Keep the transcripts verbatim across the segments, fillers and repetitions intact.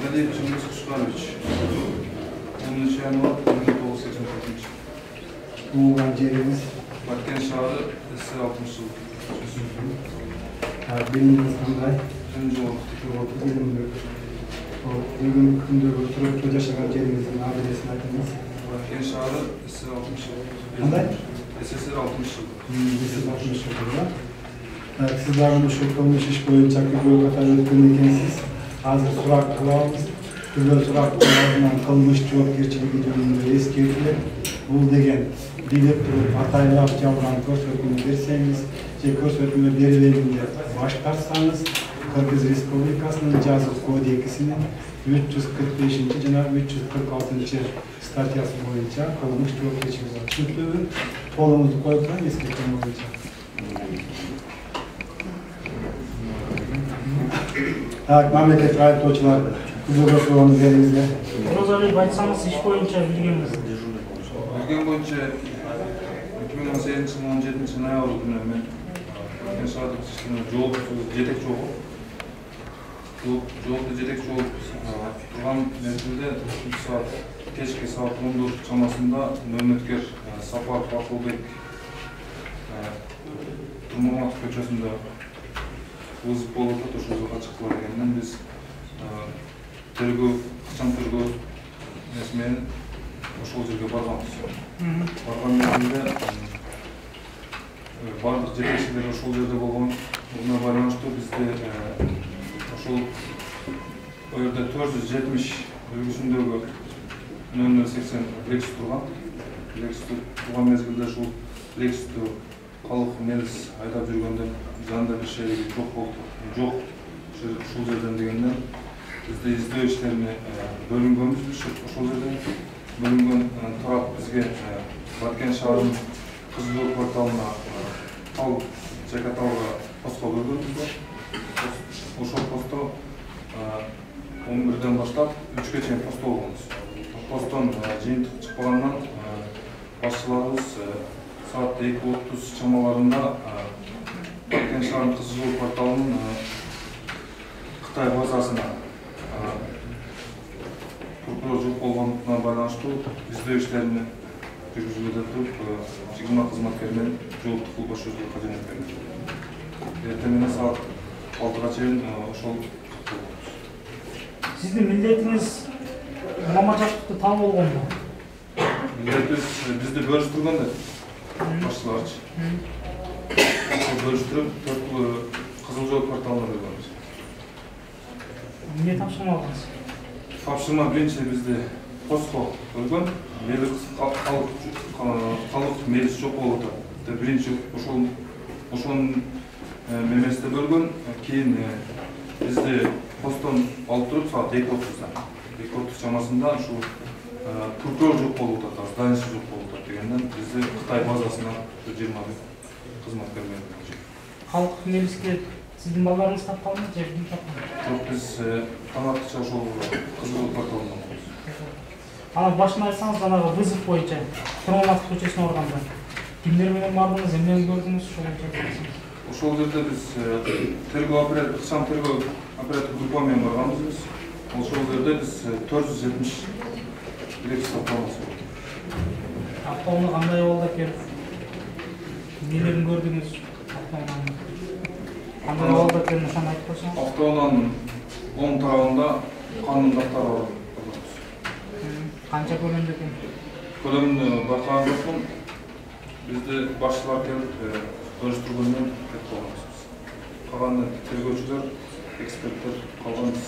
Валерий Чингис Кушкарович. Он начальник bir bin dokuz yüz seksen dört. Doğulan yeriniz. Баткен шаһары алтымыш жыл. Bildiğiniz qanday? Birinci жыл. Бүгінгі күндегі тұрып жашаған жеріңіздің адресін айтыңыз. Баткен шаһары алтымыш жыл. Қандай? СССР алтымыш жыл. алтымыш жыл. Siz dagы ушул кылмыш иш боюнча көбөй катары өткөн экенсиз. Азыр сурак кылабыз. Түрлүү сурактардын кылмыш жоопкерчилиги жөнүндө эскертилет. Бул деген билип туруп атайлап жабылган көрсөтмө берсеңиз же көрсөтмө бербейм деп баш тартсаңыз Кыргыз Республикасынын жаза кодексинин үч жүз кырк бешинчи жана үч жүз кырк алтынчы статьясы боюнча кылмыш жоопкерчилиги бар. Түшүнүктүүбү? Колуңузду коюп коюңуз эскертүү боюнча. Так, мамлекеттик айыптоочулар күзөгө суроону бериңиздер. Розалиев айтсаңыз иш боюнча билгенбиз. Билген боюнча эки миң он сегизинчи жылдын он жетинчи ноябрь күнү мен Баткен шаардык иштин жоопту жетекчи болуп, жоопту жетекчи болуп турган мезгилде үч саат кечки саат он төрт чамасында мөмөткер Сапаров Акылбек Турмаматов көчөсүндө вызов болуп атат, ошол жерге чыккыла дегенден биз тергөө, качан тергөө эмеси менен ошол жерге барганбыз. Барган мезгилде бардык жетекчилер ошол жерде болгонуна байланыштуу бизде ошол жерде төрт жүз жетимиш үлгүсүндөгү нөл нөл сексен Lexus турган. Lexus турган мезгилде ушул Lexustу калык мелис айдап жүргөндө жанында бир шей жок болду. Жок ушул жерден дегенден бизде издөө иштерине бөлүнгөнбүз. Ошол жерден бөлүнгөн тарап бизге Баткен шаарынын Кызыл кварталына ал Жекаталга постко көргөнбүз. Ошол постто он бирден баштап үчкө чейин постто болгонбуз. Посттон жыйынтык чыкпагандан башчыларыбыз саат эки отуз чамаларында Баткен шаарынын Кызыл кварталынын Кытай базасына прокурор жок болгонуна байланыштуу издөө иштерин жүргүзүүдө туруп жыйырма кызматкер менен жооптук кылып ошол жерге жөнөтүп берди. Эртең менен саат алтыга чейин ошол Сиздин милдетиңиз Мамажановду таап болгонбу? Милдетибиз бизди бөлүштүргөн да башчыларчы. Ошол бөлүштүрүп төрт Кызыл жол кварталына бөлгөнбүз. Эмне тапшырма алдыңыз? Тапшырма биринчи бизди постко бөлгөн. Мелис калык мелис жок болуп атат. Биринчи ошол ошонун мемесинде бөлгөн. Кийин бизди посттон алып туруп саат эки отузда эки отуз чамасында ушул прокурор жок болуп атат, зданиеси жок болуп атат дегенден бизди Кытай базасына жыйырма кызматкер менен. Калык мелиске сиздин балдарыңыз тапканбы же ким тапкан? Жок, биз канаттыча ошол Кызыл кварталында. Ана башына айтсаңыз, жанагы вызов боюнча Турмаматов көчөсүнө барганда кимдер менен бардыңыз, эмнени көрдүңүз ошол жерде? Ошол жерде биз тергөө оператив, ыкчам тергөө оператив группа менен барганбыз биз. Ошол жерде биз төрт жүз жетимиш Lexus тапканбыз. Автоуну кандай болду экен? Эмнелерин көрдүңүз? Автоунун кандай болду экен, ошону айтып койсоңуз. Автоунун оң тарабында канун дактары бар. Канча көлөмдө экен? Көлөмүнү байкаган жокмун. Бизди башчылар келип бөлүштүргөндөн кетип калганбыз. Калган тергөөчүлөр, эксперттер калган биз.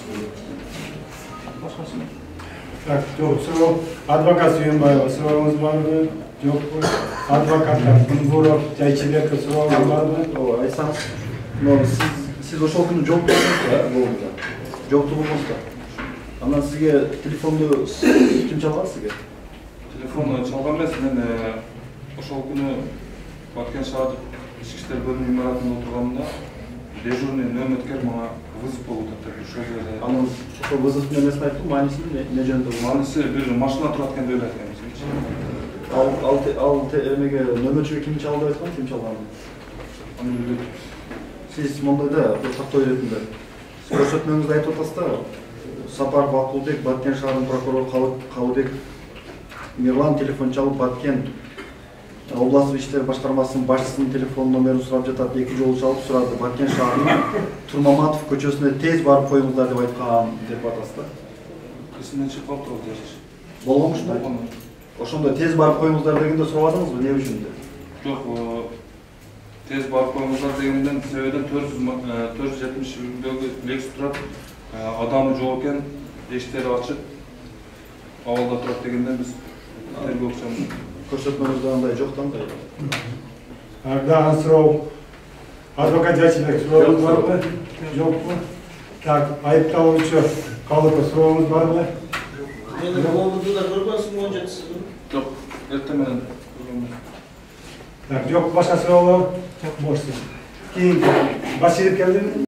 Башкасы. Так, жок, суроо адвокат Сүйөнбаева сурооңуз барбы? Жокпу? Адвокаттар Кунбуров, Жайчыбеков сурооңуз барбы? Ооба, айтсаңыз. Сиз сиз ошол күнү жоопту болдуңуз да, болгонда. Жоопту болдуңуз да. Анан сизге телефонду ким чалган сизге? Телефону чалган эмес, мен ошол күнү Баткен шаардык ички иштер бөлүмүнүн имаратында отурганда дежурный нөмөткер мага вызов болуп атат. Ошол жерде Анан ошол вызовдун эмесин айттым, мааниси эмне жөнүндө? Мааниси бир машина турат экен деп айткан бизге. Ал ал ал эмеге нөмөтчүгө ким чалды деп айткан, ким чалган? Аны билет. Сиз мондой да бир тактоо иретинде көрсөтмөңүздү айтып атасыз да. Сапаров Акулбек, Баткен шаарынын прокурору Калыбек Мирлан телефон чалып Баткен областық иштер башкармасынын башчысынын телефон номерин сурап жатат. Эки жолу чалып сурады. Баткен шаарынын Турмаматов көчөсүнө тез барып коюңуздар деп айткан деп атасыздар. Эсимден чыгып калыптыр ол жаш. Болгонбуш да? Ошондо тез барып коюңуздар дегенде сурабадыңызбы, эмне үчүн деп? Жок, тез барып коюңуздар дегенден себебиден төрт жүз жетимиш үлгүдөгү Lexus турат, адамы жок экен, эшиктери ачык, абалда турат дегенден биз тергөө окшомуз. Көрсөтмөңүздө андай жок да андай. Дагы суроо. Адвокат Жачыбек суроолуңуз барбы? Жокпу? Так, айыпталуучу Калыпов сурооңуз барбы? Мени болду да көрбөсүң он жетиси. Жок, эртең менен. Так, жок, башка суроолор? Жок, болсун. Кийин Баширов келдиби?